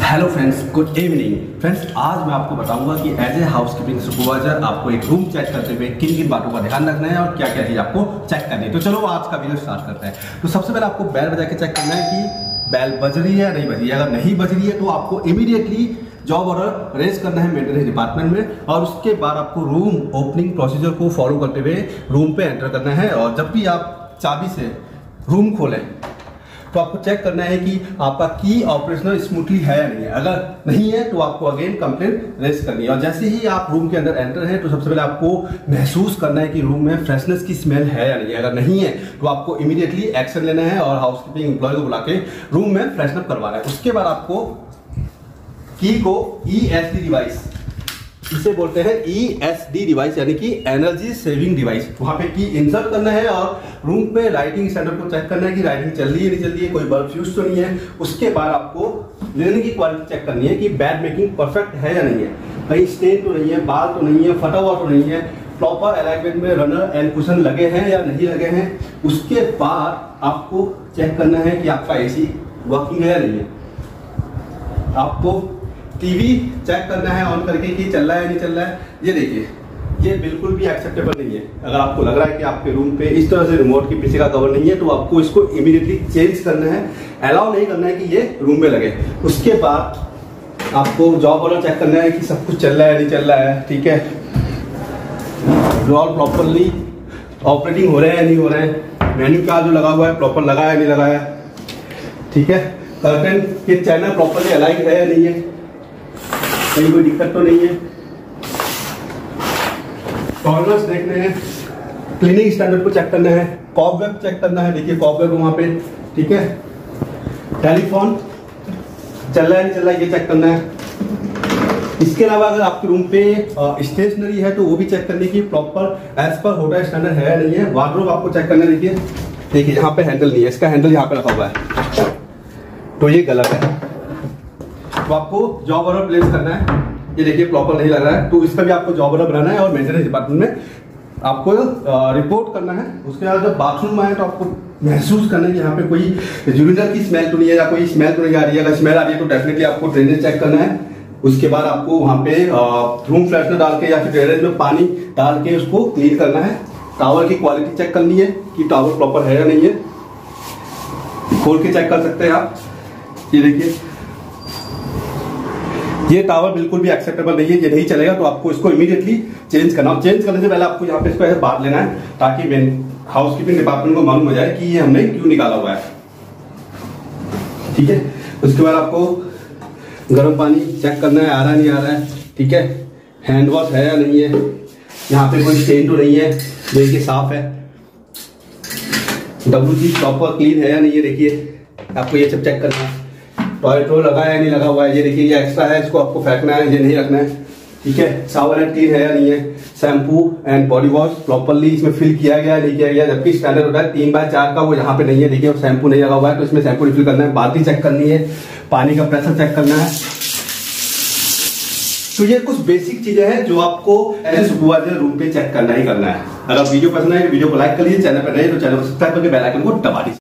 Hello friends, good evening friends. आज मैं आपको बताऊंगा कि एज ए हाउसकीपिंग सुपरवाइजर आपको एक रूम चेक करते हुए किन किन बातों का ध्यान रखना है और क्या क्या चीज़ आपको चेक करनी है। तो चलो आज का वीडियो स्टार्ट करते हैं। तो सबसे पहले आपको बेल बजा के चेक करना है कि बेल बज रही है या नहीं बज रही है। अगर नहीं बज रही है तो आपको इमीडिएटली जॉब ऑर्डर रेज करना है मेंटेनेंस डिपार्टमेंट में, और उसके बाद आपको रूम ओपनिंग प्रोसीजर को फॉलो करते हुए रूम पे एंटर करना है। और जब भी आप चाबी से रूम खोलें तो आपको चेक करना है कि आपका की ऑपरेशनल स्मूथली है या नहीं है। अगर नहीं है तो आपको अगेन कंप्लेंट रेज करनी है। और जैसे ही आप रूम के अंदर एंटर हैं तो सबसे पहले आपको महसूस करना है कि रूम में फ्रेशनेस की स्मेल है या नहीं है। अगर नहीं है तो आपको इमीडिएटली एक्शन लेना है और हाउसकीपिंग एम्प्लॉय को बुला के रूम में फ्रेशनअप करवाना है। उसके बाद आपको की को ESD डिवाइस, इसे बोलते हैं ESD डिवाइस यानी कि एनर्जी सेविंग डिवाइस, वहां पे की इंसर्ट करना है और रूम पे लाइटिंग स्टैंडर्ड को चेक करना है कि लाइटिंग चल रही है नहीं चल रही है, कोई बल्ब फ्यूज तो नहीं है। उसके बाद आपको लिनन की क्वालिटी चेक करनी है कि बेड मेकिंग परफेक्ट है या नहीं है, कहीं स्टेन तो नहीं है, बाल तो नहीं है, फटा हुआ तो नहीं है, प्रॉपर अलाइनमेंट में रनर एंड कुशन लगे हैं या नहीं लगे हैं। उसके बाद आपको चेक करना है कि आपका AC वर्किंग है या नहीं है। आपको टीवी चेक करना है ऑन करके कि चल रहा है या नहीं चल रहा है। ये देखिए, ये बिल्कुल भी एक्सेप्टेबल नहीं है। अगर आपको लग रहा है कि आपके रूम पे इस तरह से रिमोट के पीछे का कवर नहीं है तो आपको इसको इमीडिएटली चेंज करना है। अलाउ नहीं करना है कि ये रूम में लगे। उसके बाद आपको जॉब ऑर्डर चेक करना है कि सब कुछ चल रहा है नहीं चल रहा है, ठीक है, ऑल प्रॉपरली ऑपरेटिंग हो रहे हैं या नहीं हो रहे हैं, मेन्यू कार्ड जो लगा हुआ है प्रॉपर लगा है नहीं लगा है, ठीक है, कर्टन के चैनल प्रॉपरली अलाइन है या नहीं है, कहीं कोई दिक्कत तो नहीं है, कॉर्नर्स देखने हैं, क्लीनिंग स्टैंडर्ड को चेक करना है, कॉबवेब चेक करना है। देखिए कॉबवेब वहां पे, ठीक है, टेलीफोन चल रहा है नहीं चल रहा है ये चेक करना है। इसके अलावा अगर आपके रूम पे स्टेशनरी है तो वो भी चेक करने की प्रॉपर एज पर होटल स्टैंडर्ड है या नहीं है। वार्डरोब आपको चेक करना है। देखिए यहाँ पे हैंडल नहीं है, इसका हैंडल यहाँ पे रखा हुआ है तो ये गलत है। तो आपको जॉब ऑर्डर प्लेस करना है। ये देखिए प्रॉपर नहीं लग रहा है तो इसका भी आपको जॉब ऑर्डर बनाना है और मेंटेनेंस डिपार्टमेंट में आपको रिपोर्ट करना है। उसके बाद जब बाथरूम में आए तो आपको महसूस करना है कि यहाँ पे कोई यूरिनल की स्मेल तो नहीं है या कोई स्मेल तो नहीं आ रही है। अगर स्मेल आ रही है तो डेफिनेटली आपको ड्रेनेज चेक करना है। उसके बाद आपको वहाँ पे रूम फ्रेशनर डाल के या फिर ड्रेनेज में पानी डाल के उसको क्लीन करना है। टावर की क्वालिटी चेक करनी है कि टावर प्रॉपर है या नहीं है, खोल के चेक कर सकते हैं आप। ये देखिए ये टावर बिल्कुल भी एक्सेप्टेबल नहीं है, ये नहीं चलेगा तो आपको इसको इमीडिएटली चेंज करना। चेंज करने से पहले आपको यहाँ पे इसको ऐसे बांध लेना है ताकि हाउसकीपिंग डिपार्टमेंट को मालूम हो जाए कि ये हमने क्यों निकाला हुआ है, ठीक है। उसके बाद आपको गर्म पानी चेक करना है, आ रहा नहीं आ रहा है, ठीक है, हैंड वॉश है या नहीं है, यहाँ पे कोई स्टेन तो नहीं है, देखिए साफ है, WC प्रॉपर क्लीन है या नहीं है, देखिए आपको ये सब चेक करना है। टॉयलेट रोल लगा है या नहीं लगा हुआ है, ये देखिए ये एक्स्ट्रा है, इसको आपको फेंकना है, ये नहीं रखना है, ठीक है। शावर एंड क्लीन है या नहीं है, shampoo and body wash properly इसमें फिल किया गया है नहीं किया गया। जबकि स्टैंडर्ड होता है 3x4 का, वो यहाँ पे नहीं है, देखिए शैम्पू नहीं लगा हुआ है तो इसमें शैम्पू रिफिल करना है। बाल्टी चेक करनी है, पानी का प्रेशर चेक करना है। तो ये कुछ बेसिक चीजें हैं जो आपको एज ए सुपरवाइजर रूम पे चेक करना ही करना है। अगर वीडियो पसंद है तो वीडियो को लाइक कर लीजिए, चैनल पर नए तो चैनल को सब्सक्राइब करके बेल आइकन को दबा दीजिए।